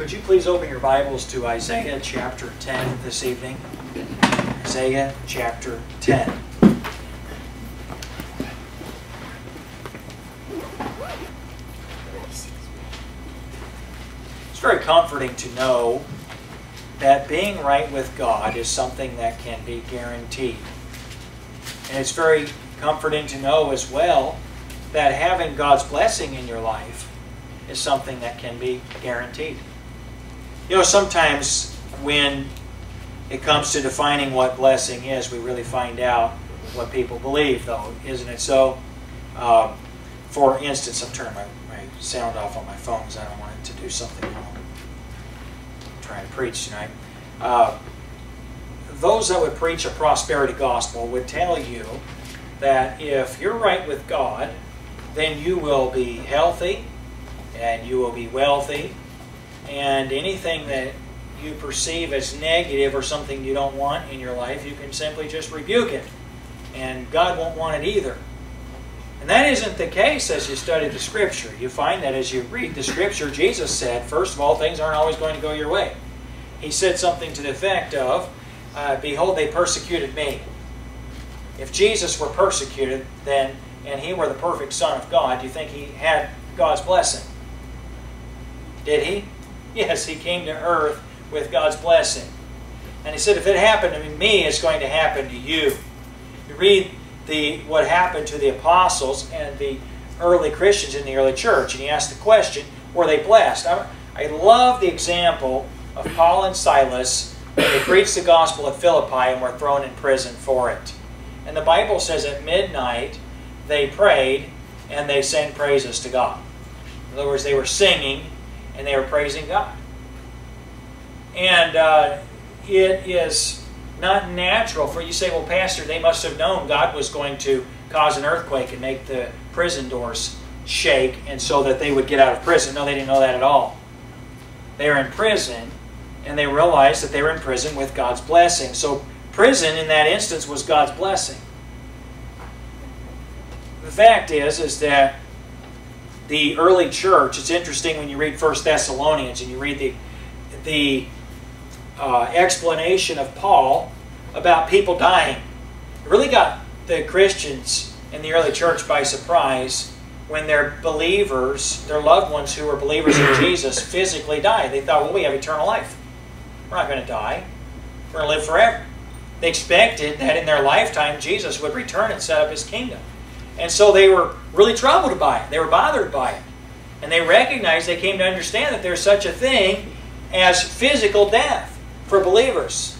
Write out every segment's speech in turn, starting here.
Could you please open your Bibles to Isaiah chapter 10 this evening? Isaiah chapter 10. It's very comforting to know that being right with God is something that can be guaranteed. And it's very comforting to know as well that having God's blessing in your life is something that can be guaranteed. You know, sometimes when it comes to defining what blessing is, we really find out what people believe, though, isn't it so? For instance, I'm turning my sound off on my phone because I don't want it to do something wrong. I'm trying to preach tonight. Those that would preach a prosperity gospel would tell you that if you're right with God, then you will be healthy and you will be wealthy, and anything that you perceive as negative or something you don't want in your life, you can simply just rebuke it. And God won't want it either. And that isn't the case as you study the Scripture. You find that as you read the Scripture, Jesus said, first of all, things aren't always going to go your way. He said something to the effect of, behold, they persecuted me. If Jesus were persecuted, then, and He were the perfect Son of God, do you think He had God's blessing? Did He? Yes, He came to earth with God's blessing. And He said, if it happened to me, it's going to happen to you. You read what happened to the apostles and the early Christians in the early church, and you ask the question, were they blessed? I love the example of Paul and Silas when they preached the gospel at Philippi and were thrown in prison for it. And the Bible says at midnight they prayed and they sang praises to God. In other words, they were singing and they were praising God. And it is not natural for you to say, well, Pastor, they must have known God was going to cause an earthquake and make the prison doors shake and so that they would get out of prison. No, they didn't know that at all. They were in prison and they realized that they were in prison with God's blessing. So prison in that instance was God's blessing. The fact is that the early church, it's interesting when you read 1 Thessalonians and you read the explanation of Paul about people dying. It really got the Christians in the early church by surprise when their believers, their loved ones who were believers in Jesus, physically died. They thought, well, we have eternal life. We're not going to die. We're going to live forever. They expected that in their lifetime Jesus would return and set up His kingdom. And so they were really troubled by it. They were bothered by it. And they recognized, they came to understand that there's such a thing as physical death for believers.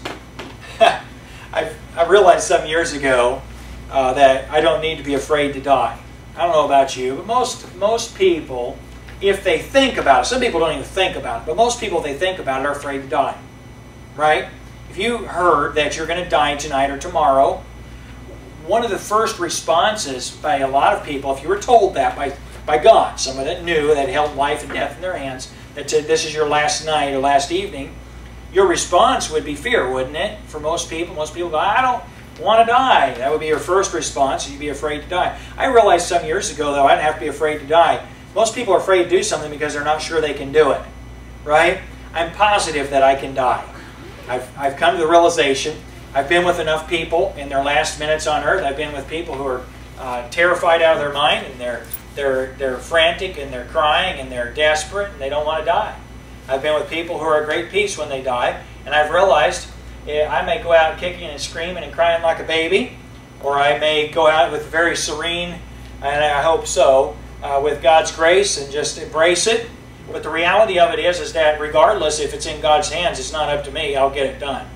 I realized some years ago that I don't need to be afraid to die. I don't know about you, but most people, if they think about it, some people don't even think about it, but most people, if they think about it, are afraid to die. Right? If you heard that you're going to die tonight or tomorrow, one of the first responses by a lot of people, if you were told that by God, someone that knew, that held life and death in their hands, that said this is your last night or last evening, your response would be fear, wouldn't it? For most people go, I don't want to die. That would be your first response. You'd be afraid to die. I realized some years ago, though, I didn't have to be afraid to die. Most people are afraid to do something because they're not sure they can do it. Right? I'm positive that I can die. I've come to the realization, I've been with enough people in their last minutes on earth. I've been with people who are terrified out of their mind, and they're frantic, and they're crying, and they're desperate, and they don't want to die. I've been with people who are at great peace when they die, and I've realized I may go out kicking and screaming and crying like a baby, or I may go out with very serene, and I hope so, with God's grace and just embrace it. But the reality of it is that regardless if it's in God's hands, it's not up to me, I'll get it done.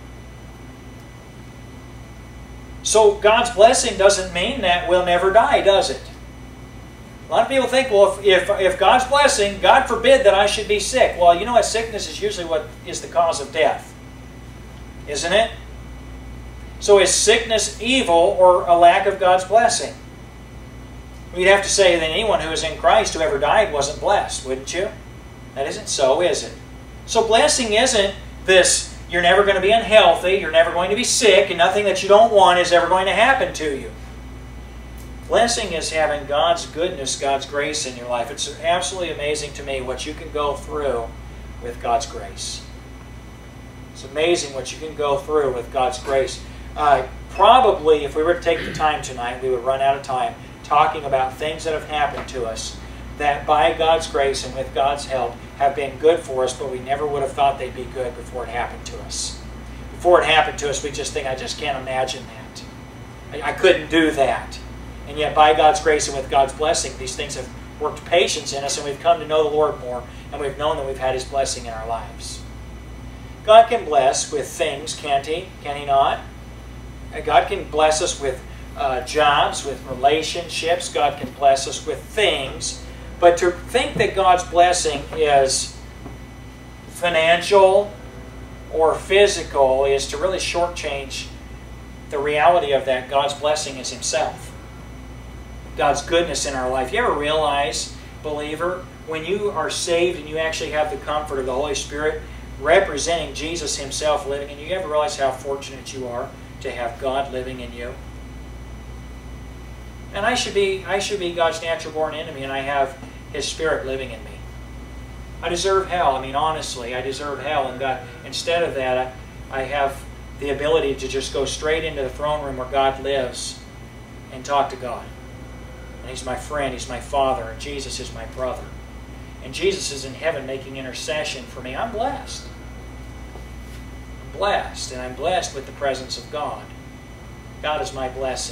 So God's blessing doesn't mean that we'll never die, does it? A lot of people think, well, if God's blessing, God forbid that I should be sick. Well, you know what? Sickness is usually what is the cause of death. Isn't it? So is sickness evil or a lack of God's blessing? We'd have to say that anyone who is in Christ who ever died wasn't blessed, wouldn't you? That isn't so, is it? So blessing isn't this, you're never going to be unhealthy, you're never going to be sick, and nothing that you don't want is ever going to happen to you. Blessing is having God's goodness, God's grace in your life. It's absolutely amazing to me what you can go through with God's grace. It's amazing what you can go through with God's grace. Probably, if we were to take the time tonight, we would run out of time talking about things that have happened to us that by God's grace and with God's help have been good for us, but we never would have thought they'd be good before it happened to us. Before it happened to us, we just think, I just can't imagine that. I couldn't do that. And yet by God's grace and with God's blessing, these things have worked patience in us, and we've come to know the Lord more, and we've known that we've had His blessing in our lives. God can bless with things, can't He? Can He not? God can bless us with jobs, with relationships. God can bless us with things. But to think that God's blessing is financial or physical is to really shortchange the reality of that. God's blessing is Himself. God's goodness in our life. You ever realize, believer, when you are saved and you actually have the comfort of the Holy Spirit representing Jesus Himself living in you, you ever realize how fortunate you are to have God living in you? And I should be God's natural born enemy, and I have His Spirit living in me. I deserve hell. I mean, honestly, I deserve hell. And God, instead of that, I have the ability to just go straight into the throne room where God lives and talk to God. And He's my friend. He's my Father. And Jesus is my brother. And Jesus is in heaven making intercession for me. I'm blessed. I'm blessed. And I'm blessed with the presence of God. God is my blessing.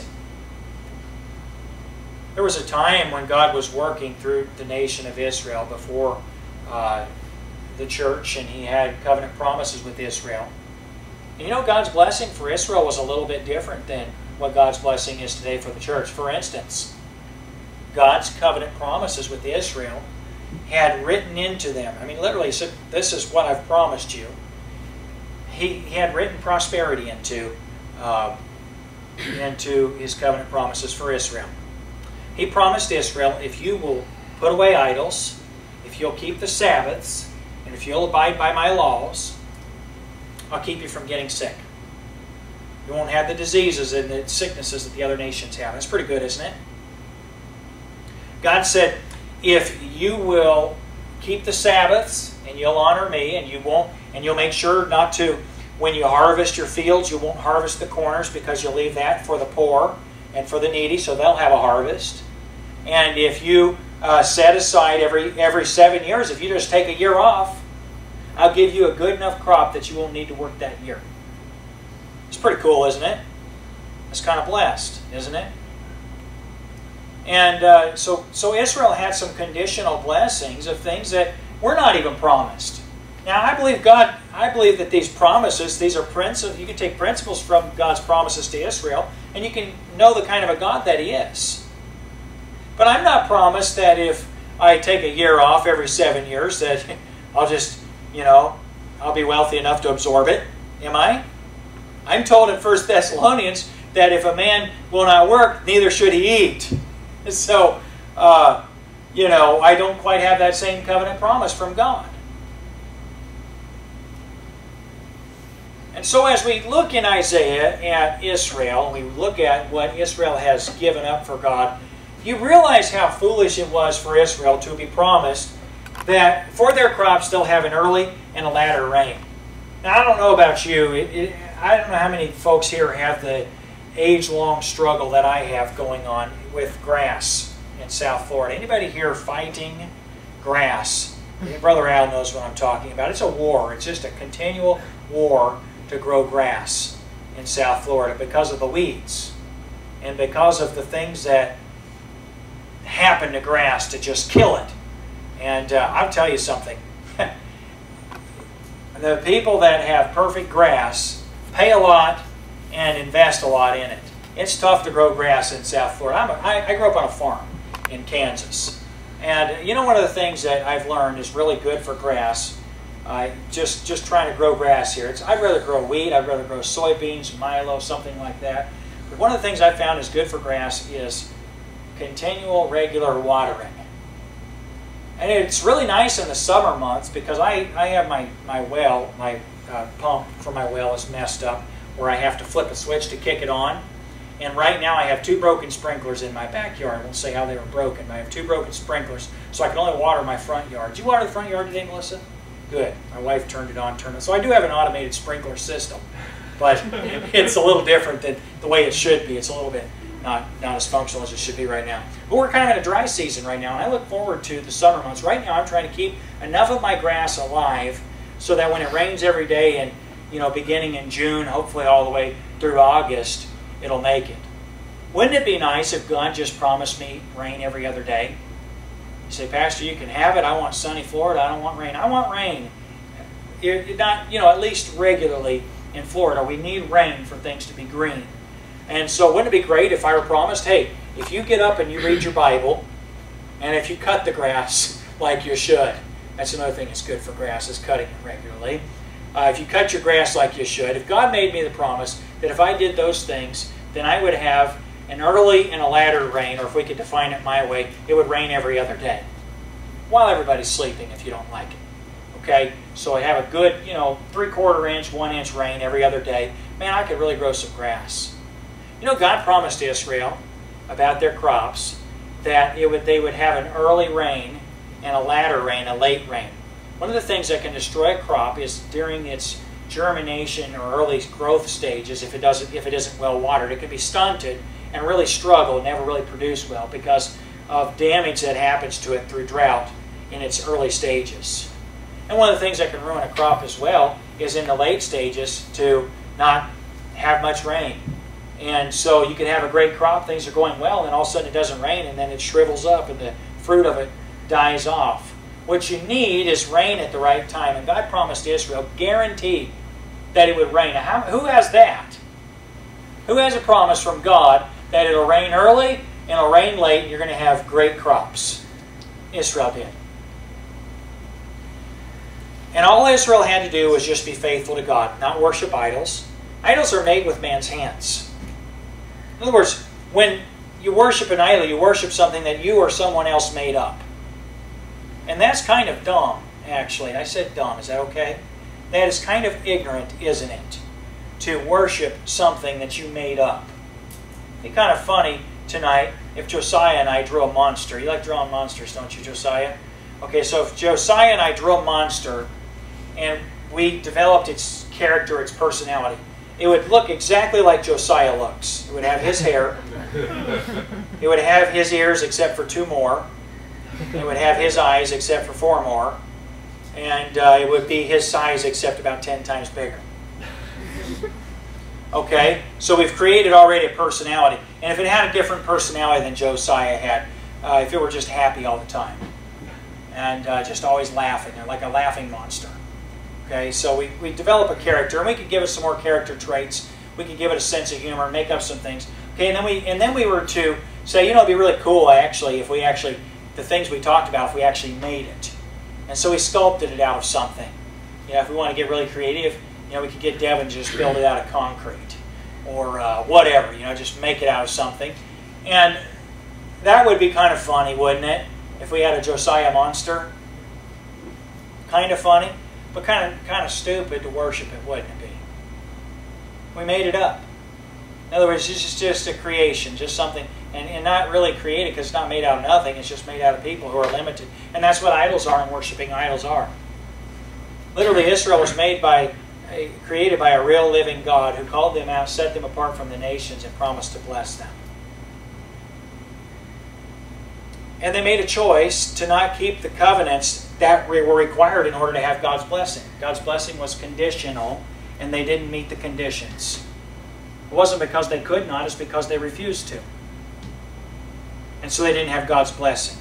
There was a time when God was working through the nation of Israel before the church, and He had covenant promises with Israel. And you know, God's blessing for Israel was a little bit different than what God's blessing is today for the church. For instance, God's covenant promises with Israel had written into them, I mean literally, so this is what I've promised you. He had written prosperity into His covenant promises for Israel. He promised Israel, if you will put away idols, if you'll keep the Sabbaths, and if you'll abide by my laws, I'll keep you from getting sick. You won't have the diseases and the sicknesses that the other nations have. That's pretty good, isn't it? God said, if you will keep the Sabbaths, and you'll honor me, and you'll make sure not to, when you harvest your fields, you won't harvest the corners, because you'll leave that for the poor and for the needy, so they'll have a harvest. And if you set aside every 7 years, if you just take a year off, I'll give you a good enough crop that you won't need to work that year. It's pretty cool, isn't it? It's kind of blessed, isn't it? And so Israel had some conditional blessings of things that were not even promised. Now, I believe that these promises, these are principles. You can take principles from God's promises to Israel, and you can know the kind of a God that He is. But I'm not promised that if I take a year off every 7 years that I'll just, I'll be wealthy enough to absorb it. Am I? I'm told in 1 Thessalonians that if a man will not work, neither should he eat. So, I don't quite have that same covenant promise from God. And so as we look in Isaiah at Israel, we look at what Israel has given up for God, you realize how foolish it was for Israel to be promised that for their crops they'll have an early and a latter rain. Now, I don't know about you. I don't know how many folks here have the age-long struggle that I have going on with grass in South Florida. Anybody here fighting grass? Brother Al knows what I'm talking about. It's a war. It's just a continual war to grow grass in South Florida because of the weeds and because of the things that happen to grass to just kill it. And I'll tell you something. The people that have perfect grass pay a lot and invest a lot in it. It's tough to grow grass in South Florida. I grew up on a farm in Kansas. And one of the things that I've learned is really good for grass, just trying to grow grass here. I'd rather grow wheat, I'd rather grow soybeans, milo, something like that. But one of the things I've found is good for grass is continual, regular watering. And it's really nice in the summer months because I have my well, my pump for my well is messed up where I have to flip a switch to kick it on. And right now I have 2 broken sprinklers in my backyard. I won't say how they were broken, but I have 2 broken sprinklers, so I can only water my front yard. Did you water the front yard today, Melissa? Good. My wife turned it on, So I do have an automated sprinkler system, but it's a little different than the way it should be. It's a little bit not as functional as it should be right now. But we're kind of in a dry season right now, and I look forward to the summer months. Right now I'm trying to keep enough of my grass alive so that when it rains every day, and beginning in June, hopefully all the way through August, it'll make it. Wouldn't it be nice if God just promised me rain every other day? You say, Pastor, you can have it. I want sunny Florida. I don't want rain. I want rain. Not, at least regularly in Florida. We need rain for things to be green. And so wouldn't it be great if I were promised, hey, if you get up and you read your Bible, and if you cut the grass like you should, that's another thing that's good for grass, is cutting it regularly. If you cut your grass like you should, if God made me the promise that if I did those things, then I would have an early and a latter rain, or if we could define it my way, it would rain every other day. While everybody's sleeping, if you don't like it. Okay? So I have a good, 3/4 inch, 1 inch rain every other day. Man, I could really grow some grass. God promised Israel about their crops that they would have an early rain and a latter rain, a late rain. One of the things that can destroy a crop is during its germination or early growth stages, if it isn't well watered, it can be stunted and really struggle and never really produce well because of damage that happens to it through drought in its early stages. And one of the things that can ruin a crop as well is in the late stages to not have much rain. And so you can have a great crop, things are going well, and all of a sudden it doesn't rain, and then it shrivels up and the fruit of it dies off. What you need is rain at the right time. And God promised Israel, guaranteed that it would rain. Now, who has that? Who has a promise from God that it'll rain early and it'll rain late and you're going to have great crops? Israel did. And all Israel had to do was just be faithful to God, not worship idols. Idols are made with man's hands. In other words, when you worship an idol, you worship something that you or someone else made up. And that's kind of dumb, actually. I said dumb, is that okay? That is kind of ignorant, isn't it? To worship something that you made up. It'd be kind of funny tonight if Josiah and I drew a monster. You like drawing monsters, don't you, Josiah? Okay, so if Josiah and I drew a monster and we developed its character, its personality, it would look exactly like Josiah looks. It would have his hair. It would have his ears except for 2 more. It would have his eyes except for 4 more. And it would be his size except about 10 times bigger. Okay, so we've created already a personality. And if it had a different personality than Josiah had, if it were just happy all the time and just always laughing, like a laughing monster. Okay, so we develop a character, and we could give it some more character traits. We could give it a sense of humor, make up some things. Okay, and then we were to say, it'd be really cool if we actually the things we talked about, if we actually made it. And so we sculpted it out of something. If we want to get really creative, we could get Devin to just build it out of concrete or whatever. Just make it out of something, and that would be kind of funny, wouldn't it? If we had a Josiah monster, kind of funny. But kind of stupid to worship it, wouldn't it be? We made it up. In other words, this is just a creation, just something, and not really created because it's not made out of nothing. It's just made out of people who are limited. And that's what idols are and worshiping idols are. Literally, Israel was created by a real living God who called them out, set them apart from the nations, and promised to bless them. And they made a choice to not keep the covenants that were required in order to have God's blessing. God's blessing was conditional, and they didn't meet the conditions. It wasn't because they could not, it's because they refused to. And so they didn't have God's blessing.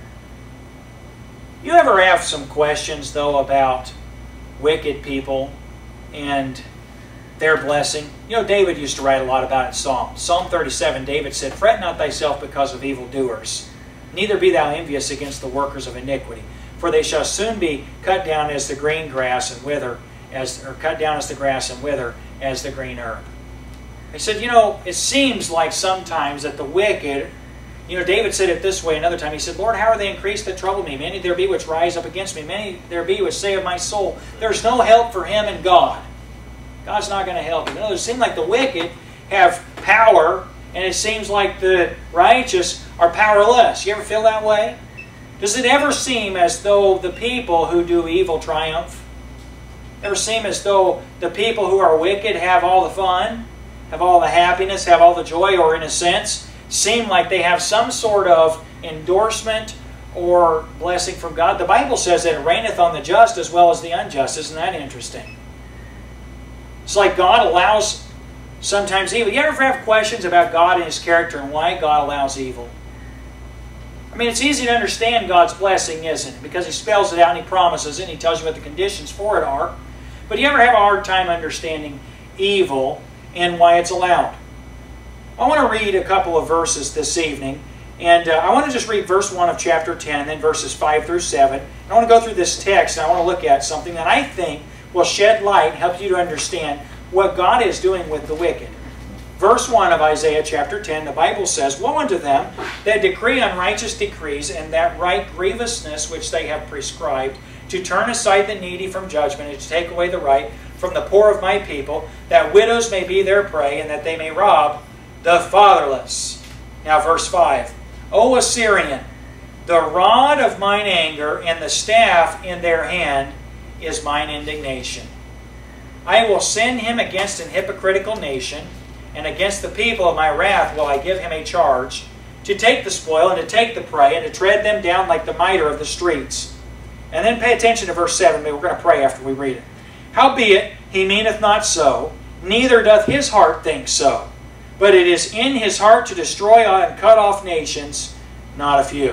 You ever have some questions, though, about wicked people and their blessing? David used to write a lot about it in Psalms. Psalm 37, David said, "Fret not thyself because of evildoers, neither be thou envious against the workers of iniquity. For they shall soon be cut down as the green grass and wither, cut down as the grass and wither as the green herb." He said, it seems like sometimes that the wicked, David said it this way another time. He said, "Lord, how are they increased that trouble me? Many there be which rise up against me. Many there be which say of my soul, there's no help for him in God." God's not going to help him. It seems like the wicked have power, and it seems like the righteous are powerless. You ever feel that way? Does it ever seem as though the people who do evil triumph? Ever seem as though the people who are wicked have all the fun, have all the happiness, have all the joy, or in a sense, seem like they have some sort of endorsement or blessing from God? The Bible says that it raineth on the just as well as the unjust. Isn't that interesting? It's like God allows sometimes evil. You ever have questions about God and His character and why God allows evil? I mean, it's easy to understand God's blessing, isn't it? Because He spells it out and He promises it and He tells you what the conditions for it are. But do you ever have a hard time understanding evil and why it's allowed? I want to read a couple of verses this evening. And I want to just read verse 1 of chapter 10 and then verses 5 through 7. I want to go through this text and I want to look at something that I think will shed light and help you to understand what God is doing with the wicked. Verse 1 of Isaiah chapter 10, the Bible says, Woe unto them that decree unrighteous decrees, and that write grievousness which they have prescribed, to turn aside the needy from judgment, and to take away the right from the poor of my people, that widows may be their prey, and that they may rob the fatherless. Now verse 5, O Assyrian, the rod of mine anger, and the staff in their hand is mine indignation. I will send him against an hypocritical nation, and against the people of my wrath will I give him a charge, to take the spoil, and to take the prey, and to tread them down like the mitre of the streets. And then pay attention to verse 7, but we're going to pray after we read it. Howbeit, he meaneth not so, neither doth his heart think so. But it is in his heart to destroy and cut off nations, not a few.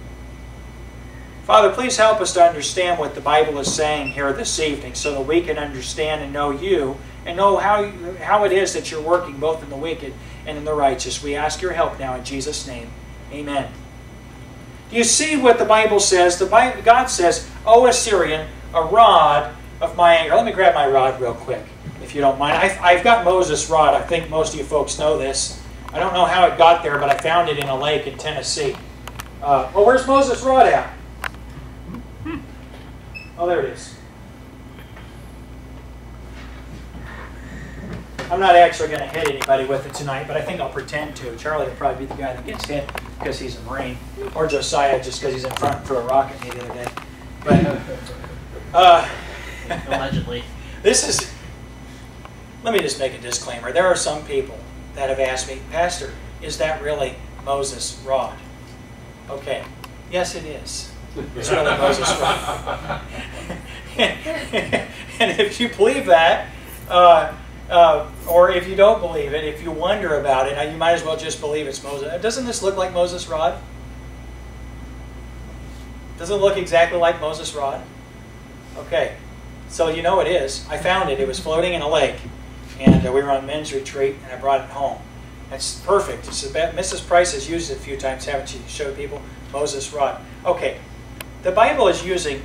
Father, please help us to understand what the Bible is saying here this evening so that we can understand and know You and know how it is that You're working both in the wicked and in the righteous. We ask Your help now in Jesus' name. Amen. Do you see what the Bible says? God says, O Assyrian, a rod of my anger. Let me grab my rod real quick, if you don't mind. I've got Moses' rod. I think most of you folks know this. I don't know how it got there, but I found it in a lake in Tennessee. Oh, where's Moses' rod at? Oh, there it is. I'm not actually going to hit anybody with it tonight, but I think I'll pretend to. Charlie will probably be the guy that gets hit because he's a Marine. Or Josiah just because he's in front and threw a rock at me the other day. But, allegedly. Let me just make a disclaimer. There are some people that have asked me, Pastor, is that really Moses' rod? Okay. Yes, it is. It's really Moses' rod. And if you believe that, or if you don't believe it, if you wonder about it, you might as well just believe it's Moses. Doesn't this look like Moses' rod? Doesn't it look exactly like Moses' rod? Okay, so you know it is. I found it. It was floating in a lake, and we were on men's retreat, and I brought it home. That's perfect. Mrs. Price has used it a few times, haven't she? Showed people Moses' rod. Okay, the Bible is using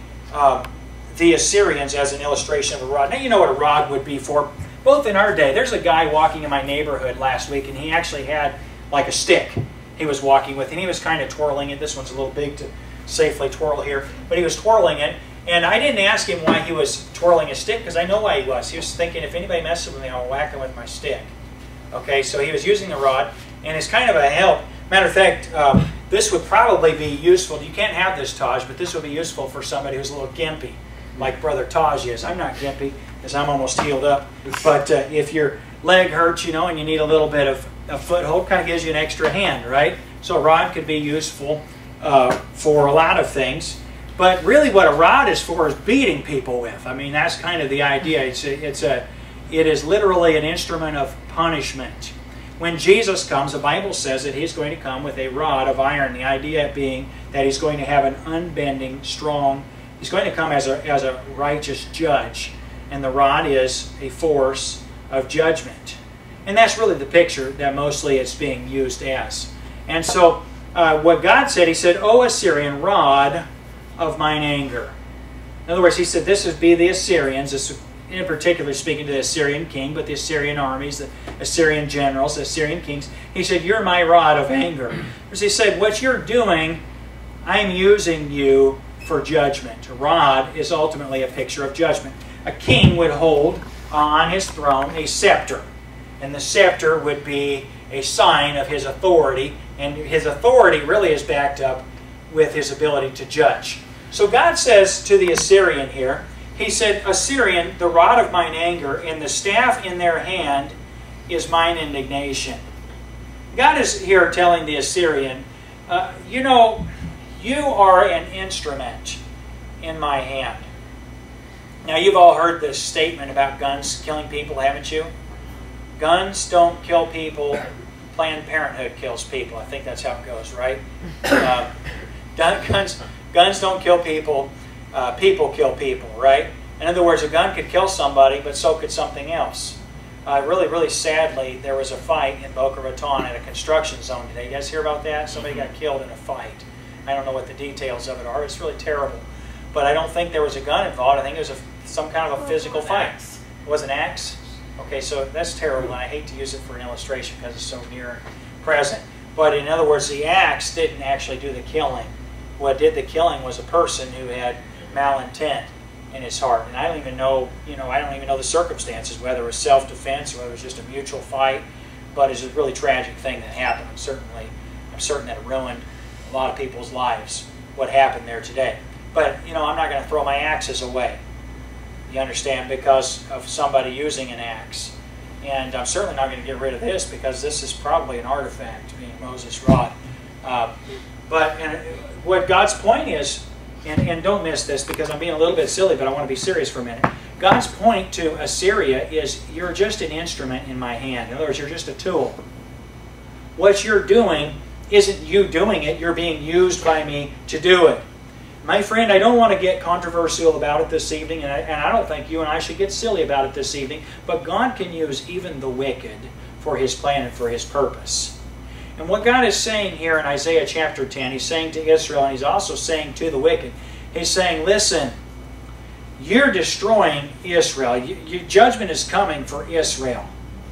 the Assyrians as an illustration of a rod. Now you know what a rod would be for. Both in our day, there's a guy walking in my neighborhood last week, and he actually had like a stick he was walking with, and he was kind of twirling it. This one's a little big to safely twirl here, but he was twirling it, and I didn't ask him why he was twirling a stick, because I know why he was. He was thinking, if anybody messes with me, I'll whack him with my stick. Okay, so he was using the rod, and it's kind of a help. Matter of fact, this would probably be useful. You can't have this, Taj, but this would be useful for somebody who's a little gimpy, like Brother Taj is. I'm not gimpy, because I'm almost healed up. But if your leg hurts, you know, and you need a little bit of a foothold, kind of gives you an extra hand, right? So a rod could be useful for a lot of things. But really what a rod is for is beating people with. I mean, that's kind of the idea. It is literally an instrument of punishment. When Jesus comes, the Bible says that He's going to come with a rod of iron. The idea being that He's going to have an unbending, strong, He's going to come as a righteous judge. And the rod is a force of judgment. And that's really the picture that mostly it's being used as. And so what God said, He said, O Assyrian, rod of mine anger. In other words, He said this would be the Assyrians, this, in particular speaking to the Assyrian king, but the Assyrian armies, the Assyrian generals, the Assyrian kings. He said, you're my rod of anger. Because He said, what you're doing, I'm using you for judgment. A rod is ultimately a picture of judgment. A king would hold on his throne a scepter. And the scepter would be a sign of his authority. And his authority really is backed up with his ability to judge. So God says to the Assyrian here, he said, Assyrian, the rod of mine anger, and the staff in their hand is mine indignation. God is here telling the Assyrian, you know, you are an instrument in my hand. Now, you've all heard this statement about guns killing people, haven't you? Guns don't kill people. Planned Parenthood kills people. I think that's how it goes, right? Guns don't kill people. People kill people, right? In other words, a gun could kill somebody, but so could something else. Really sadly, there was a fight in Boca Raton at a construction zone today. You guys hear about that? Somebody got killed in a fight. I don't know what the details of it are. It's really terrible. But I don't think there was a gun involved. I think it was some kind of a physical fight. It was an axe? Okay, so that's terrible, and I hate to use it for an illustration because it's so near and present. But in other words, the axe didn't actually do the killing. What did the killing was a person who had malintent in his heart. And I don't even know, I don't even know the circumstances, whether it was self-defense or whether it was just a mutual fight. But it's a really tragic thing that happened. I'm certain that it ruined a lot of people's lives, what happened there today. But, I'm not going to throw my axes away. You understand? Because of somebody using an axe. And I'm certainly not going to get rid of this because this is probably an artifact, being Moses' rod. But what God's point is, and don't miss this because I'm being a little bit silly, but I want to be serious for a minute. God's point to Assyria is, you're just an instrument in my hand. In other words, you're just a tool. What you're doing isn't you doing it, you're being used by me to do it. My friend, I don't want to get controversial about it this evening, and I don't think you and I should get silly about it this evening, but God can use even the wicked for His plan and for His purpose. And what God is saying here in Isaiah chapter 10, He's saying to Israel, and He's also saying to the wicked, He's saying, listen, you're destroying Israel. Judgment is coming for Israel.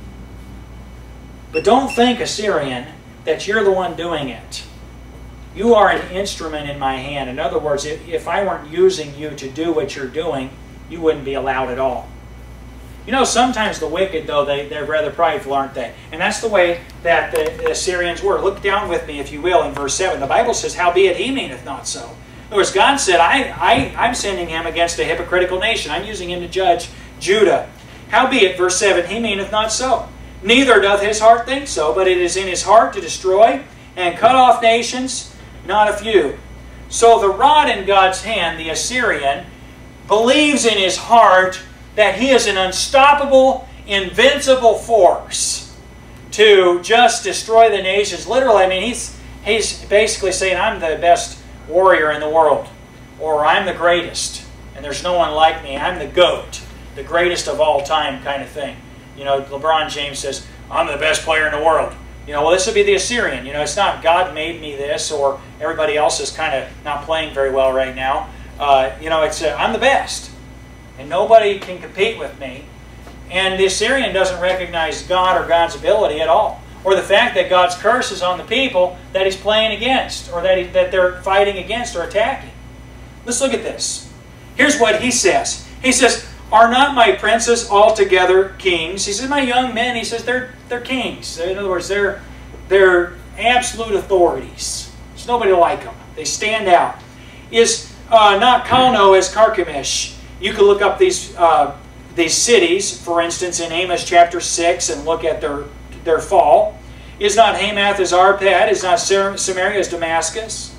But don't think, Assyrian, that you're the one doing it. You are an instrument in my hand. In other words, if I weren't using you to do what you're doing, you wouldn't be allowed at all. Sometimes the wicked, though, they're rather prideful, aren't they? And that's the way that the Assyrians were. Look down with me, if you will, in verse 7. The Bible says, howbeit he meaneth not so. In other words, God said, I'm sending him against a hypocritical nation. I'm using him to judge Judah. Howbeit, verse 7, he meaneth not so. Neither doth his heart think so, but it is in his heart to destroy and cut off nations, not a few. So the rod in God's hand, the Assyrian, believes in his heart that he is an unstoppable, invincible force to just destroy the nations. Literally, I mean, he's basically saying, I'm the best warrior in the world, or I'm the greatest, and there's no one like me. I'm the GOAT, the greatest of all time kind of thing. LeBron James says, I'm the best player in the world. Well, this would be the Assyrian. It's not God made me this, or everybody else is kind of not playing very well right now. It's I'm the best, and nobody can compete with me. And the Assyrian doesn't recognize God or God's ability at all, or the fact that God's curse is on the people that He's playing against, or that they're fighting against or attacking. Let's look at this. Here's what he says. He says, are not my princes altogether kings? He says, my young men, he says, they're kings. In other words, they're absolute authorities. There's nobody like them. They stand out. Is not Calno as Carchemish? You can look up these cities, for instance, in Amos chapter 6 and look at their fall. Is not Hamath as Arpad? Is not Samaria as Damascus?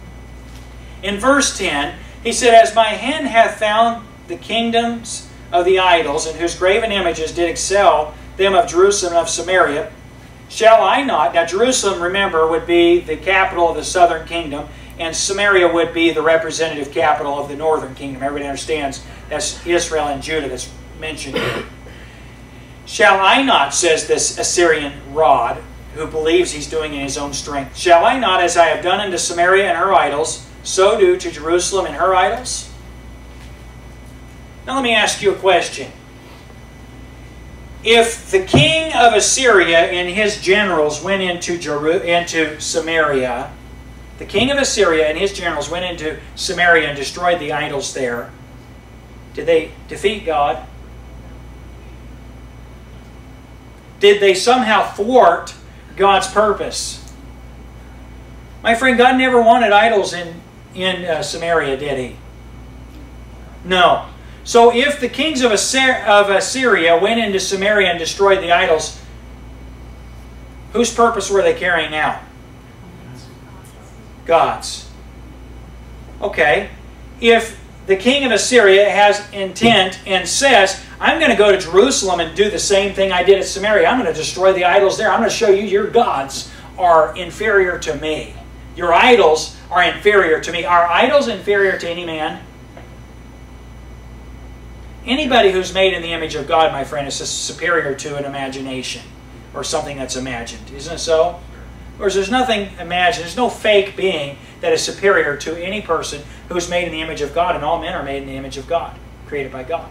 In verse 10, he said, as my hand hath found the kingdoms of the idols, and whose graven images did excel them of Jerusalem and of Samaria, shall I not? Now Jerusalem, remember, would be the capital of the southern kingdom, and Samaria would be the representative capital of the northern kingdom. Everybody understands that's Israel and Judah that's mentioned here. Shall I not, says this Assyrian rod, who believes he's doing in his own strength, shall I not, as I have done unto Samaria and her idols, so do to Jerusalem and her idols? Now let me ask you a question. If the king of Assyria and his generals went into Samaria, the king of Assyria and his generals went into Samaria and destroyed the idols there, did they defeat God? Did they somehow thwart God's purpose? My friend, God never wanted idols in Samaria, did He? No. So if the kings of Assyria went into Samaria and destroyed the idols, whose purpose were they carrying out? God's. Okay. If the king of Assyria has intent and says, I'm going to go to Jerusalem and do the same thing I did at Samaria. I'm going to destroy the idols there. I'm going to show you your gods are inferior to me. Your idols are inferior to me. Are idols inferior to any man? Anybody who's made in the image of God, my friend, is superior to an imagination or something that's imagined. Isn't it so? Whereas there's nothing imagined. There's no fake being that is superior to any person who's made in the image of God, and all men are made in the image of God, created by God.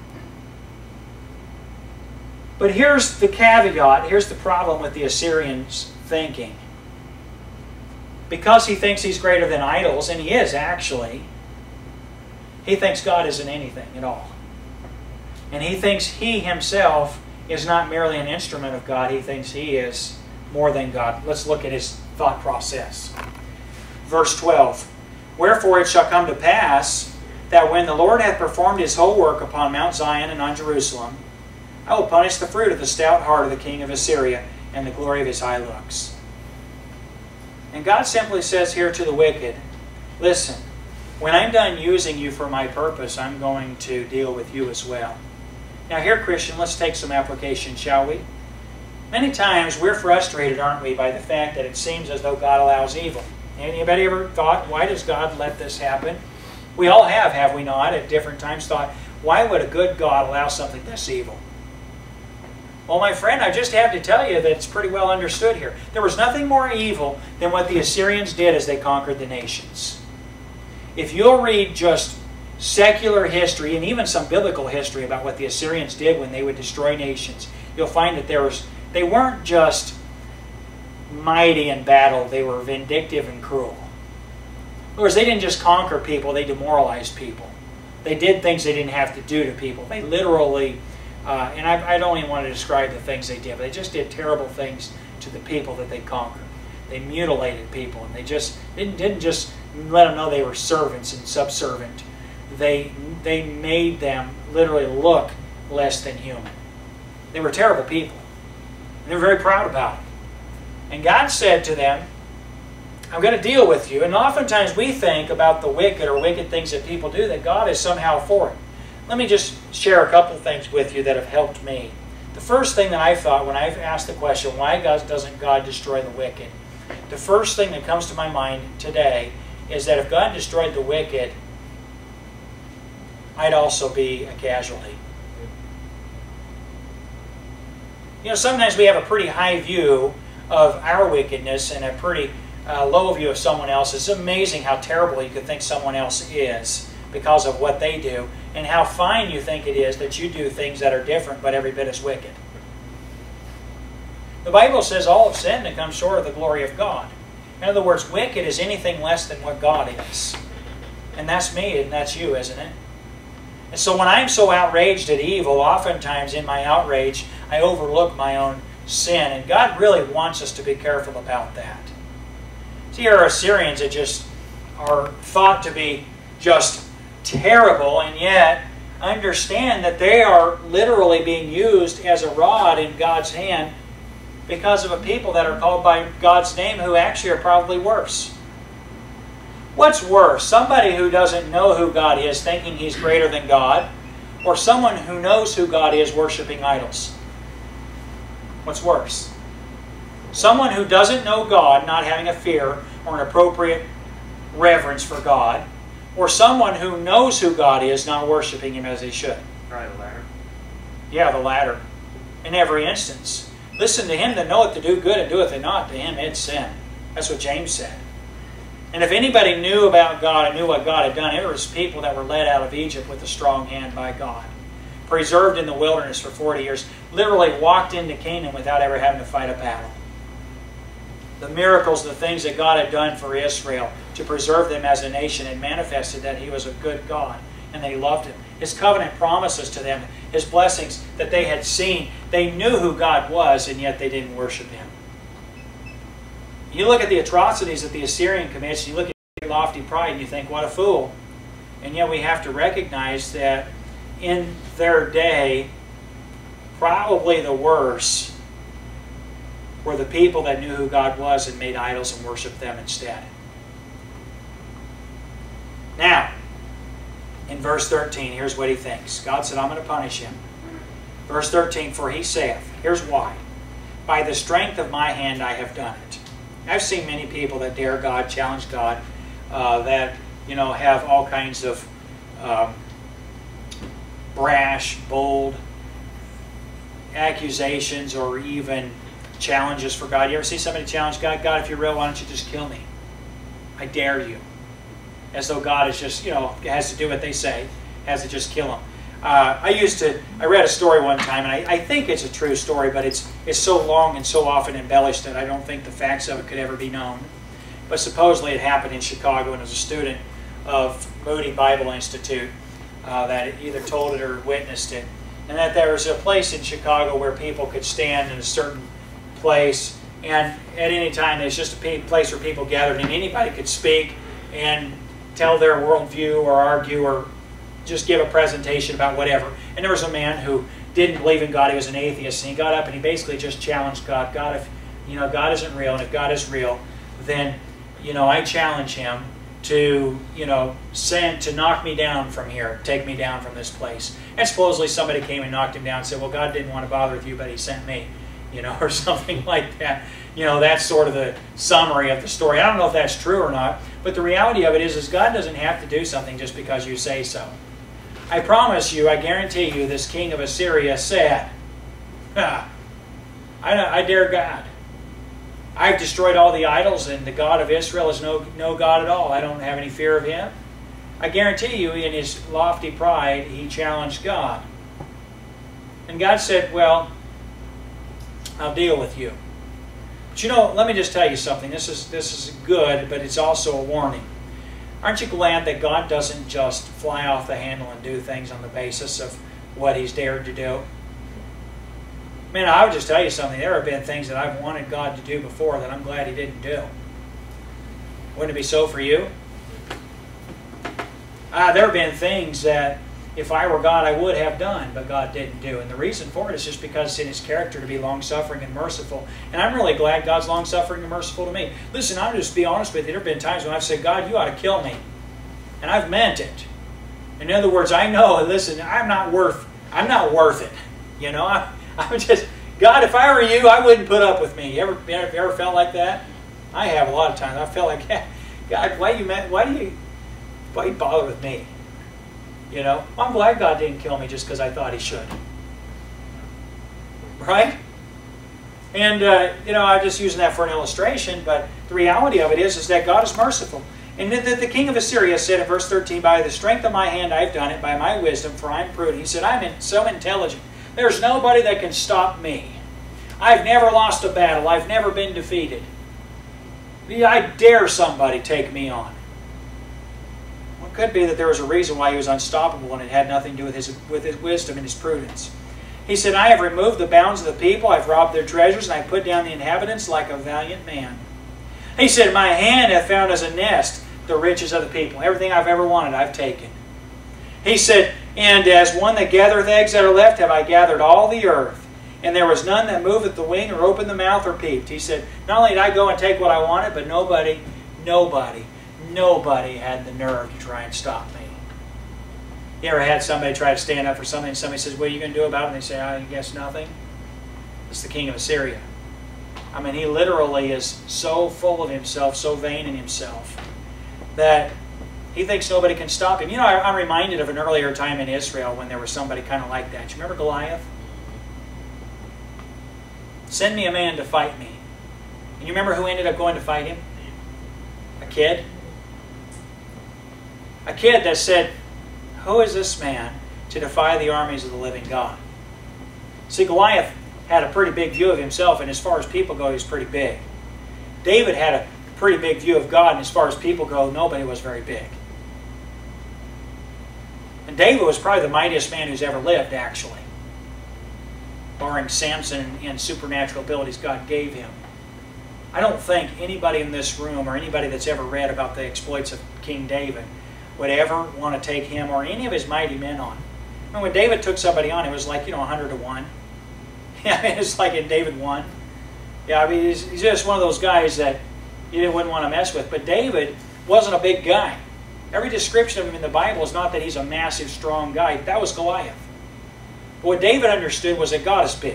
But here's the caveat. Here's the problem with the Assyrians' thinking. Because he thinks he's greater than idols, and he is actually, he thinks God isn't anything at all. And he thinks he himself is not merely an instrument of God. He thinks he is more than God. Let's look at his thought process. Verse 12. Wherefore it shall come to pass that when the Lord hath performed His whole work upon Mount Zion and on Jerusalem, I will punish the fruit of the stout heart of the king of Assyria and the glory of his high looks. And God simply says here to the wicked, listen, when I'm done using you for my purpose, I'm going to deal with you as well. Now here, Christian, let's take some application, shall we? Many times we're frustrated, aren't we, by the fact that it seems as though God allows evil. Anybody ever thought, why does God let this happen? We all have we not, at different times thought, why would a good God allow something this evil? Well, my friend, I just have to tell you that it's pretty well understood here. There was nothing more evil than what the Assyrians did as they conquered the nations. If you'll read just secular history and even some biblical history about what the Assyrians did when they would destroy nations, you'll find that they weren't just mighty in battle, they were vindictive and cruel. In other words, they didn't just conquer people, they demoralized people. They did things they didn't have to do to people. They literally, and I don't even want to describe the things they did, but they just did terrible things to the people that they conquered. They mutilated people, and they just didn't just let them know they were servants and subservient. They made them literally look less than human. They were terrible people. And they were very proud about it. And God said to them, I'm going to deal with you. And oftentimes we think about the wicked or wicked things that people do that God is somehow for it. Let me just share a couple of things with you that have helped me. The first thing that I thought when I've asked the question, why doesn't God destroy the wicked? The first thing that comes to my mind today is that if God destroyed the wicked, I'd also be a casualty. You know, sometimes we have a pretty high view of our wickedness and a pretty low view of someone else. It's amazing how terrible you could think someone else is because of what they do, and how fine you think it is that you do things that are different but every bit as wicked. The Bible says all have sinned and come short of the glory of God. In other words, wicked is anything less than what God is. And that's me and that's you, isn't it? And so when I'm so outraged at evil, oftentimes in my outrage, I overlook my own sin. And God really wants us to be careful about that. See, here are Assyrians that just are thought to be just terrible, and yet understand that they are literally being used as a rod in God's hand because of a people that are called by God's name who actually are probably worse. What's worse? Somebody who doesn't know who God is thinking He's greater than God, or someone who knows who God is worshiping idols? What's worse? Someone who doesn't know God not having a fear or an appropriate reverence for God, or someone who knows who God is not worshiping Him as they should? Probably the latter. Yeah, the latter. In every instance. Listen, to him that knoweth to do good and doeth it not, to him it's sin. That's what James said. And if anybody knew about God and knew what God had done, it was people that were led out of Egypt with a strong hand by God. Preserved in the wilderness for 40 years. Literally walked into Canaan without ever having to fight a battle. The miracles, the things that God had done for Israel to preserve them as a nation had manifested that He was a good God and they loved Him. His covenant promises to them, His blessings that they had seen. They knew who God was, and yet they didn't worship Him. You look at the atrocities that the Assyrian commits, you look at their lofty pride, and you think, what a fool. And yet we have to recognize that in their day, probably the worst were the people that knew who God was and made idols and worshiped them instead. Now, in verse 13, here's what he thinks. God said, I'm going to punish him. Verse 13, for he saith, here's why. By the strength of my hand I have done it. I've seen many people that dare God, challenge God, that have all kinds of brash, bold accusations or even challenges for God. You ever see somebody challenge God? God, if you're real, why don't you just kill me? I dare you. As though God is just, has to do what they say, has to just kill them. I read a story one time, and I think it's a true story, but it's so long and so often embellished that I don't think the facts of it could ever be known. But supposedly it happened in Chicago, and it was a student of Moody Bible Institute that either told it or witnessed it. And that there was a place in Chicago where people could stand in a certain place, and at any time there's just a place where people gathered, and anybody could speak and tell their worldview or argue or just give a presentation about whatever. And there was a man who didn't believe in God. He was an atheist, and he got up and he basically just challenged God. God, if God isn't real, and if God is real, then I challenge him to to knock me down from here, take me down from this place. And supposedly somebody came and knocked him down and said, well, God didn't want to bother with you, but he sent me, or something like that. That's sort of the summary of the story. I don't know if that's true or not, but the reality of it is God doesn't have to do something just because you say so. I promise you, I guarantee you, this king of Assyria said, I dare God. I've destroyed all the idols, and the God of Israel is no God at all. I don't have any fear of him. I guarantee you, in his lofty pride, he challenged God. And God said, well, I'll deal with you. But let me just tell you something. This is good, but it's also a warning. Aren't you glad that God doesn't just fly off the handle and do things on the basis of what he's dared to do? Man, I would just tell you something. There have been things that I've wanted God to do before that I'm glad he didn't do. Wouldn't it be so for you? There have been things that if I were God, I would have done, but God didn't do. And the reason for it is just because it's in his character to be long-suffering and merciful. And I'm really glad God's long-suffering and merciful to me. Listen, I'll just be honest with you. There have been times when I've said, God, you ought to kill me. And I've meant it. In other words, I know, listen, I'm not worth it. I'm just, God, if I were you, I wouldn't put up with me. You ever felt like that? I have a lot of times. I felt like, God, why do you bother with me? I'm glad God didn't kill me just because I thought he should. Right? And, I'm just using that for an illustration, but the reality of it is that God is merciful. And the king of Assyria said in verse 13, by the strength of my hand I have done it, by my wisdom, for I am prudent. He said, I'm so intelligent. There's nobody that can stop me. I've never lost a battle. I've never been defeated. I dare somebody take me on. Well, it could be that there was a reason why he was unstoppable, and it had nothing to do with his wisdom and his prudence. He said, I have removed the bounds of the people, I've robbed their treasures, and I put down the inhabitants like a valiant man. He said, my hand hath found as a nest the riches of the people. Everything I've ever wanted, I've taken. He said, and as one that gathereth eggs that are left, have I gathered all the earth. And there was none that moveth the wing, or opened the mouth, or peeped. He said, not only did I go and take what I wanted, but nobody had the nerve to try and stop me. You ever had somebody try to stand up for something, and somebody says, what are you going to do about it? And they say, I guess nothing. It's the king of Assyria. I mean, he literally is so full of himself, so vain in himself, that he thinks nobody can stop him. I'm reminded of an earlier time in Israel when there was somebody kind of like that. Do you remember Goliath? Send me a man to fight me. And you remember who ended up going to fight him? A kid. A kid that said, who is this man to defy the armies of the living God? See, Goliath had a pretty big view of himself, and as far as people go, he was pretty big. David had a pretty big view of God, and as far as people go, nobody was very big. And David was probably the mightiest man who's ever lived, actually, barring Samson and supernatural abilities God gave him. I don't think anybody in this room or anybody that's ever read about the exploits of King David would ever want to take him or any of his mighty men on. I mean, when David took somebody on, it was like, 100 to 1. Yeah, I mean, it's like in David 1. Yeah, I mean, he's just one of those guys that you wouldn't want to mess with. But David wasn't a big guy. Every description of him in the Bible is not that he's a massive, strong guy. That was Goliath. But what David understood was that God is big.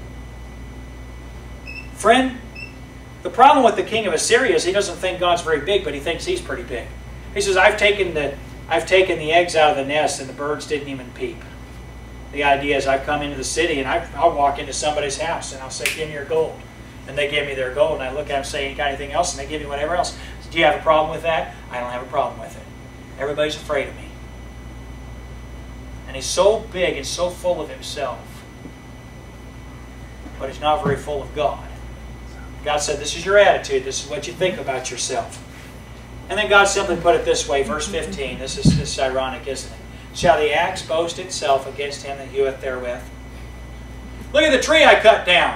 Friend, the problem with the king of Assyria is he doesn't think God's very big, but he thinks he's pretty big. He says, I've taken the eggs out of the nest and the birds didn't even peep. The idea is I've come into the city and I'll walk into somebody's house and I'll say, give me your gold. And they give me their gold and I look at them and say, you got anything else? And they give me whatever else. Do you have a problem with that? I don't have a problem with it. Everybody's afraid of me. And he's so big and so full of himself. But he's not very full of God. God said, this is your attitude. This is what you think about yourself. And then God simply put it this way, verse 15. This is ironic, isn't it? Shall the axe boast itself against him that heweth therewith? Look at the tree I cut down.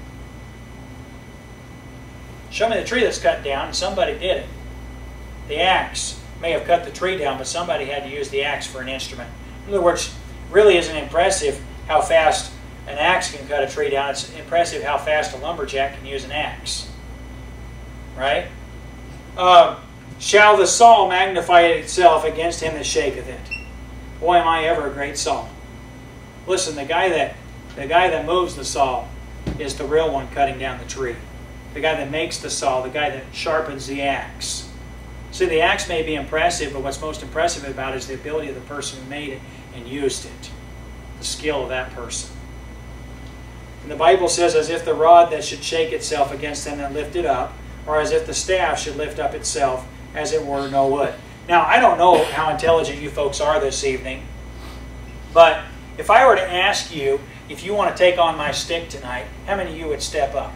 Show me the tree that's cut down, and somebody did it. The axe may have cut the tree down, but somebody had to use the axe for an instrument. In other words, really isn't impressive how fast an axe can cut a tree down. It's impressive how fast a lumberjack can use an axe. Right? Shall the saw magnify itself against him that shaketh it? Boy, am I ever a great saw. Listen, the guy that moves the saw is the real one cutting down the tree. The guy that makes the saw, the guy that sharpens the axe. See, the axe may be impressive, but what's most impressive about it is the ability of the person who made it and used it. The skill of that person. And the Bible says, as if the rod that should shake itself against them that lift it up, or as if the staff should lift up itself, as it were no wood. Now, I don't know how intelligent you folks are this evening, but if I were to ask you if you want to take on my stick tonight, how many of you would step up?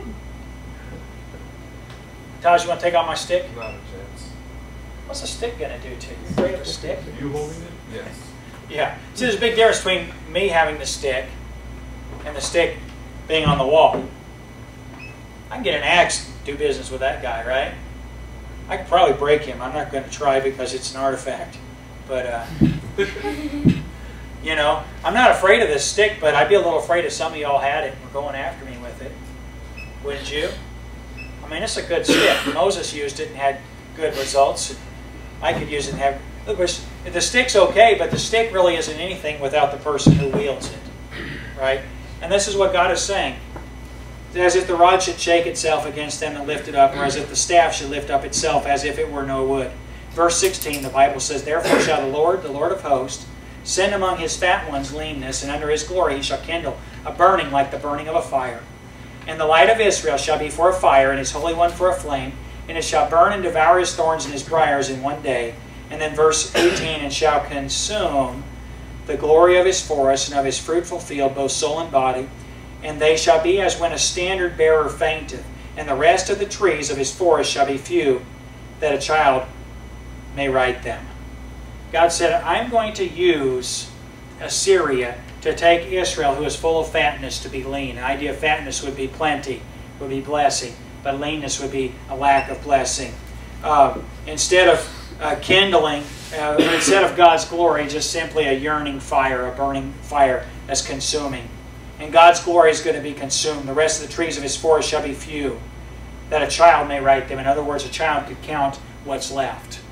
Taj, you want to take on my stick? Not a chance. What's a stick going to do to you? You afraid of a stick? Are you holding it? Yes. Yeah. See, there's a big difference between me having the stick and the stick being on the wall. I can get an axe and do business with that guy, right? I could probably break him. I'm not going to try because it's an artifact. But, you know, I'm not afraid of this stick, but I'd be a little afraid if some of y'all had it and were going after me with it. Wouldn't you? I mean, it's a good stick. Moses used it and had good results. I could use it and have... Look, the stick's okay, but the stick really isn't anything without the person who wields it. Right? And this is what God is saying. As if the rod should shake itself against them and lift it up, or as if the staff should lift up itself, as if it were no wood. Verse 16, the Bible says, Therefore shall the Lord of hosts, send among his fat ones leanness, and under his glory he shall kindle a burning like the burning of a fire. And the light of Israel shall be for a fire, and his Holy One for a flame, and it shall burn and devour his thorns and his briars in one day. And then verse 18, And shall consume the glory of his forest and of his fruitful field, both soul and body. And they shall be as when a standard bearer fainteth, and the rest of the trees of his forest shall be few, that a child may write them. God said, I'm going to use Assyria to take Israel, who is full of fatness, to be lean. The idea of fatness would be plenty, would be blessing, but leanness would be a lack of blessing. Instead of kindling, instead of God's glory, just simply a yearning fire, a burning fire that's consuming. And God's glory is going to be consumed. The rest of the trees of his forest shall be few, that a child may write them. In other words, a child could count what's left.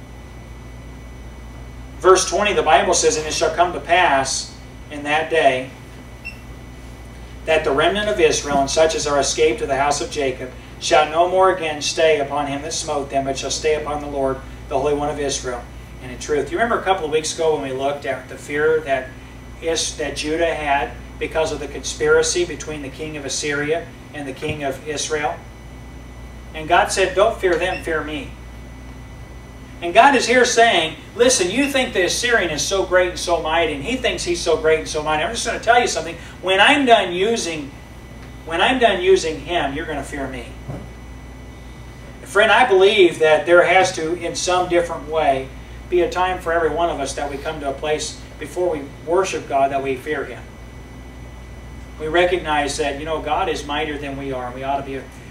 Verse 20, the Bible says, And it shall come to pass in that day that the remnant of Israel, and such as are escaped to the house of Jacob, shall no more again stay upon him that smote them, but shall stay upon the Lord, the Holy One of Israel. And in truth, you remember a couple of weeks ago when we looked at the fear that Judah had because of the conspiracy between the king of Assyria and the king of Israel? And God said, don't fear them, fear me. And God is here saying, listen, you think the Assyrian is so great and so mighty, and he thinks he's so great and so mighty. I'm just going to tell you something. When I'm done using him, you're going to fear me. Friend, I believe that there has to, in some different way, be a time for every one of us that we come to a place before we worship God that we fear him. We recognize that, God is mightier than we are. We ought to be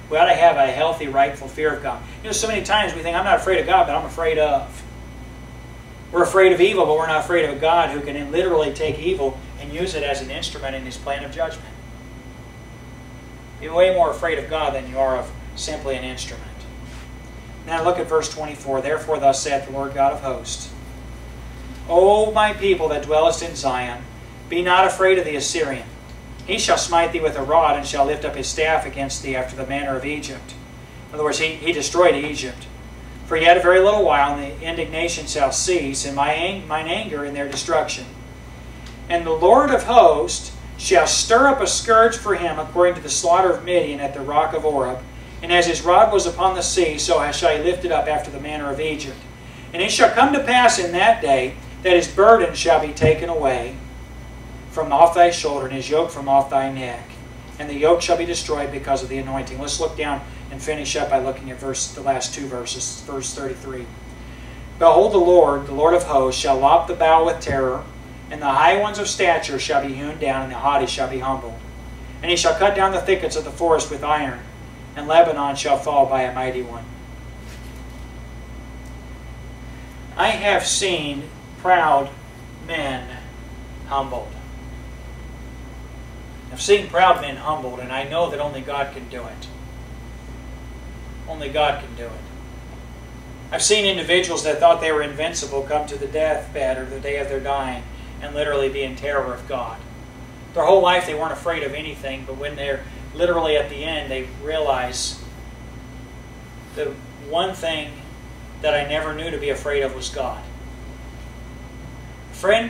We ought to have a healthy, rightful fear of God. You know, so many times we think, I'm not afraid of God, but I'm afraid of. We're afraid of evil, but we're not afraid of a God who can literally take evil and use it as an instrument in His plan of judgment. You're way more afraid of God than you are of simply an instrument. Now look at verse 24. Therefore thus saith the Lord God of hosts, O my people that dwellest in Zion, be not afraid of the Assyrian. He shall smite thee with a rod, and shall lift up his staff against thee after the manner of Egypt. In other words, he destroyed Egypt. For yet a very little while, and the indignation shall cease, and mine anger in their destruction. And the Lord of hosts shall stir up a scourge for him according to the slaughter of Midian at the rock of Oreb. And as his rod was upon the sea, so shall he lift it up after the manner of Egypt. And it shall come to pass in that day that his burden shall be taken away from off thy shoulder, and his yoke from off thy neck. And the yoke shall be destroyed because of the anointing. Let's look down and finish up by looking at the last two verses, verse 33. Behold, the Lord of hosts, shall lop the bough with terror, and the high ones of stature shall be hewn down, and the haughty shall be humbled. And he shall cut down the thickets of the forest with iron, and Lebanon shall fall by a mighty one. I have seen proud men humbled. I've seen proud men humbled, and I know that only God can do it. Only God can do it. I've seen individuals that thought they were invincible come to the deathbed or the day of their dying and literally be in terror of God. Their whole life they weren't afraid of anything, but when they're literally at the end, they realize the one thing that I never knew to be afraid of was God. Friend,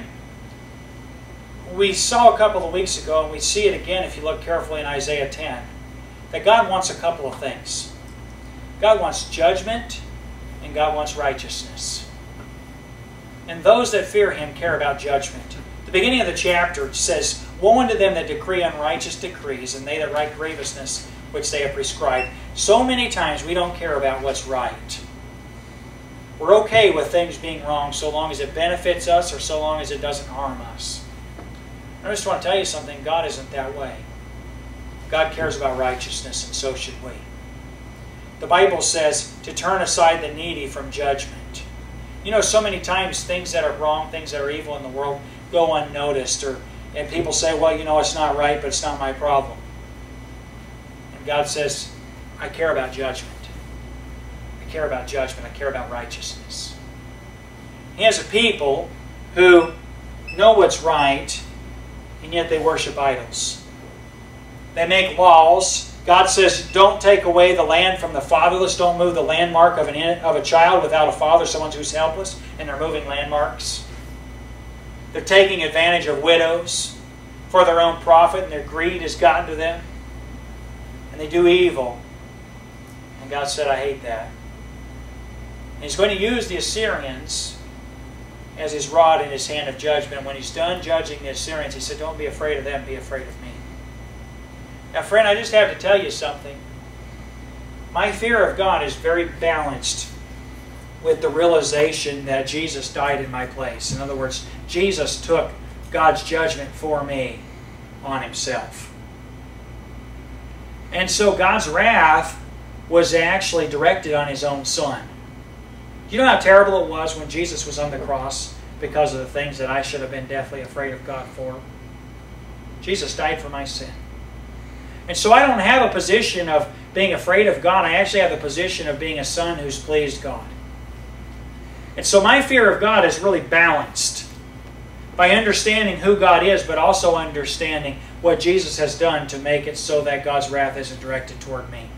we saw a couple of weeks ago, and we see it again if you look carefully in Isaiah 10, that God wants a couple of things. God wants judgment, and God wants righteousness. And those that fear Him care about judgment. The beginning of the chapter says, Woe unto them that decree unrighteous decrees, and they that write grievousness which they have prescribed. So many times we don't care about what's right. We're okay with things being wrong so long as it benefits us or so long as it doesn't harm us. I just want to tell you something. God isn't that way. God cares about righteousness, and so should we. The Bible says to turn aside the needy from judgment. You know, so many times things that are wrong, things that are evil in the world go unnoticed, and people say, well, you know, it's not right, but it's not my problem. And God says, I care about judgment. I care about judgment. I care about righteousness. He has a people who know what's right, and yet they worship idols. They make laws. God says, don't take away the land from the fatherless. Don't move the landmark of a child without a father, someone who's helpless, and they're moving landmarks. They're taking advantage of widows for their own profit, and their greed has gotten to them. And they do evil. And God said, I hate that. And He's going to use the Assyrians as His rod in His hand of judgment. When He's done judging the Assyrians, He said, don't be afraid of them, be afraid of me. Now, friend, I just have to tell you something. My fear of God is very balanced with the realization that Jesus died in my place. In other words, Jesus took God's judgment for me on Himself. And so God's wrath was actually directed on His own Son. Do you know how terrible it was when Jesus was on the cross because of the things that I should have been deathly afraid of God for? Jesus died for my sin. And so I don't have a position of being afraid of God. I actually have the position of being a son who's pleased God. And so my fear of God is really balanced by understanding who God is, but also understanding what Jesus has done to make it so that God's wrath isn't directed toward me.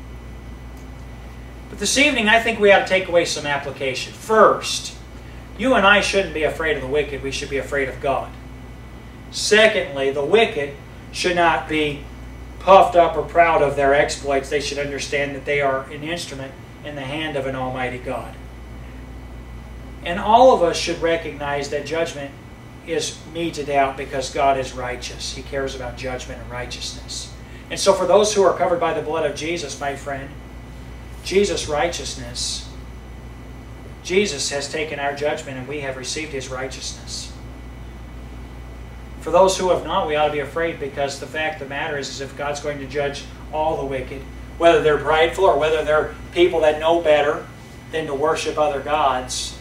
But this evening, I think we ought to take away some application. First, you and I shouldn't be afraid of the wicked. We should be afraid of God. Secondly, the wicked should not be puffed up or proud of their exploits. They should understand that they are an instrument in the hand of an almighty God. And all of us should recognize that judgment is meted out because God is righteous. He cares about judgment and righteousness. And so for those who are covered by the blood of Jesus, my friend, Jesus' righteousness, Jesus has taken our judgment and we have received His righteousness. For those who have not, we ought to be afraid, because the fact of the matter is if God's going to judge all the wicked, whether they're prideful or whether they're people that know better than to worship other gods,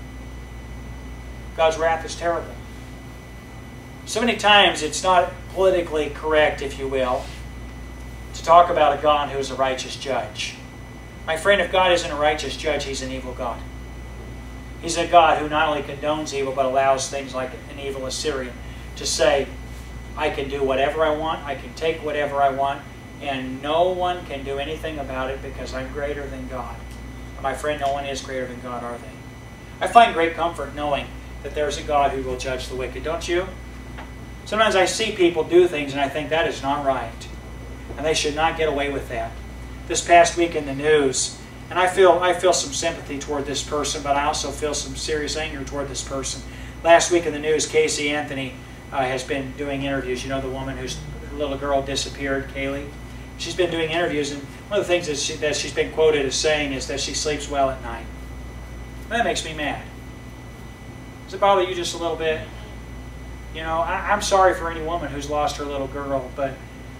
God's wrath is terrible. So many times it's not politically correct, if you will, to talk about a God who is a righteous judge. My friend, if God isn't a righteous judge, He's an evil God. He's a God who not only condones evil, but allows things like an evil Assyrian to say, I can do whatever I want, I can take whatever I want, and no one can do anything about it because I'm greater than God. And my friend, no one is greater than God, are they? I find great comfort knowing that there's a God who will judge the wicked, don't you? Sometimes I see people do things and I think that is not right. And they should not get away with that. This past week in the news, and I feel some sympathy toward this person, but I also feel some serious anger toward this person. Last week in the news, Casey Anthony has been doing interviews. You know, the woman whose little girl disappeared, Kaylee? She's been doing interviews, and one of the things that she's been quoted as saying is that she sleeps well at night. And that makes me mad. Does it bother you just a little bit? You know, I'm sorry for any woman who's lost her little girl, but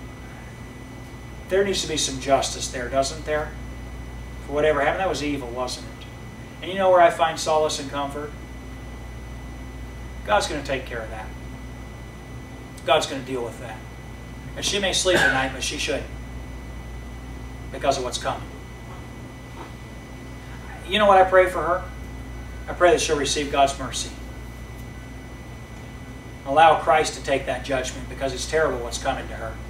there needs to be some justice there, doesn't there? For whatever happened, that was evil, wasn't it? And you know where I find solace and comfort? God's going to take care of that. God's going to deal with that. And she may sleep at night, but she shouldn't, because of what's coming. You know what I pray for her? I pray that she'll receive God's mercy. Allow Christ to take that judgment, because it's terrible what's coming to her.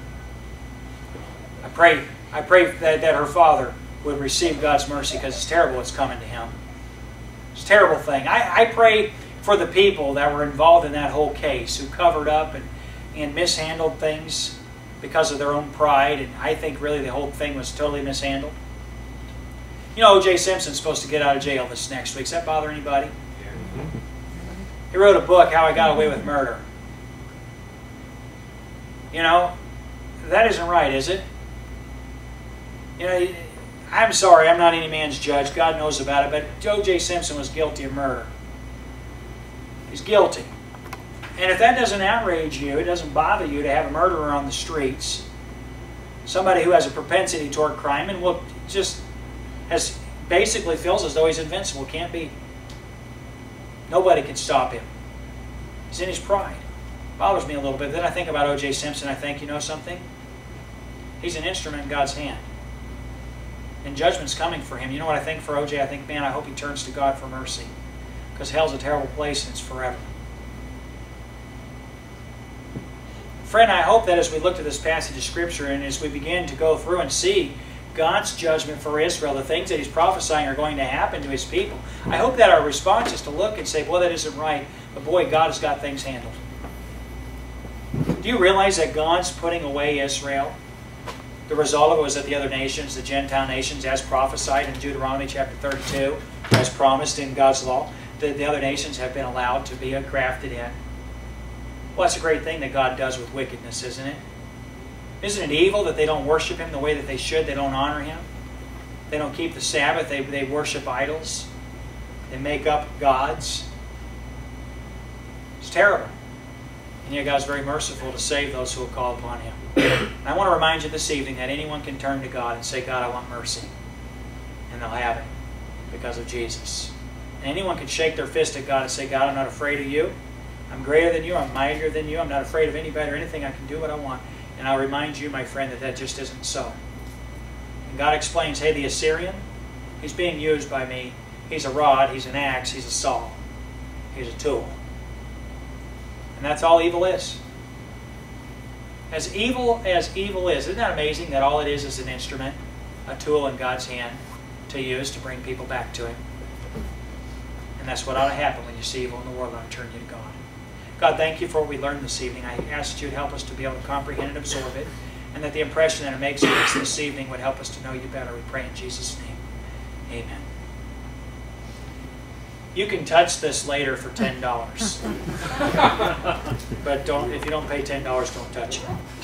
I pray that her father would receive God's mercy, because it's terrible what's coming to him. It's a terrible thing. I pray for the people that were involved in that whole case, who covered up and mishandled things because of their own pride, and I think really the whole thing was totally mishandled. You know, O.J. Simpson's supposed to get out of jail this next week. Does that bother anybody? Yeah. He wrote a book, How I Got Away with Murder. You know, that isn't right, is it? You know, I'm sorry, I'm not any man's judge. God knows about it, but O.J. Simpson was guilty of murder. He's guilty. And if that doesn't outrage you, it doesn't bother you to have a murderer on the streets, somebody who has a propensity toward crime and will just basically feels as though he's invincible, can't be. Nobody can stop him. He's in his pride. It bothers me a little bit. Then I think about O.J. Simpson, I think, you know something? He's an instrument in God's hand. And judgment's coming for him. You know what I think for O.J.? I think, man, I hope he turns to God for mercy. Because hell's a terrible place and it's forever. Friend, I hope that as we look at this passage of Scripture and as we begin to go through and see God's judgment for Israel, the things that He's prophesying are going to happen to His people, I hope that our response is to look and say, boy, that isn't right, but boy, God has got things handled. Do you realize that God's putting away Israel? The result of it was that the other nations, the Gentile nations, as prophesied in Deuteronomy chapter 32, as promised in God's law, the other nations have been allowed to be grafted in. Well, that's a great thing that God does with wickedness, isn't it? Isn't it evil that they don't worship Him the way that they should? They don't honor Him. They don't keep the Sabbath. They worship idols. They make up gods. It's terrible. And yet God's very merciful to save those who will call upon Him. And I want to remind you this evening that anyone can turn to God and say, God, I want mercy. And they'll have it because of Jesus. And anyone can shake their fist at God and say, God, I'm not afraid of you. I'm greater than you. I'm mightier than you. I'm not afraid of anybody or anything. I can do what I want. And I'll remind you, my friend, that just isn't so. And God explains, hey, the Assyrian, he's being used by me. He's a rod. He's an axe. He's a saw. He's a tool. And that's all evil is. As evil is, isn't that amazing that all it is an instrument, a tool in God's hand to use to bring people back to Him? And that's what ought to happen when you see evil in the world. Ought to turn you to God. God, thank you for what we learned this evening. I ask that you would help us to be able to comprehend and absorb it, and that the impression that it makes on us this evening would help us to know you better. We pray in Jesus' name. Amen. You can touch this later for $10. But if you don't pay $10, don't touch it.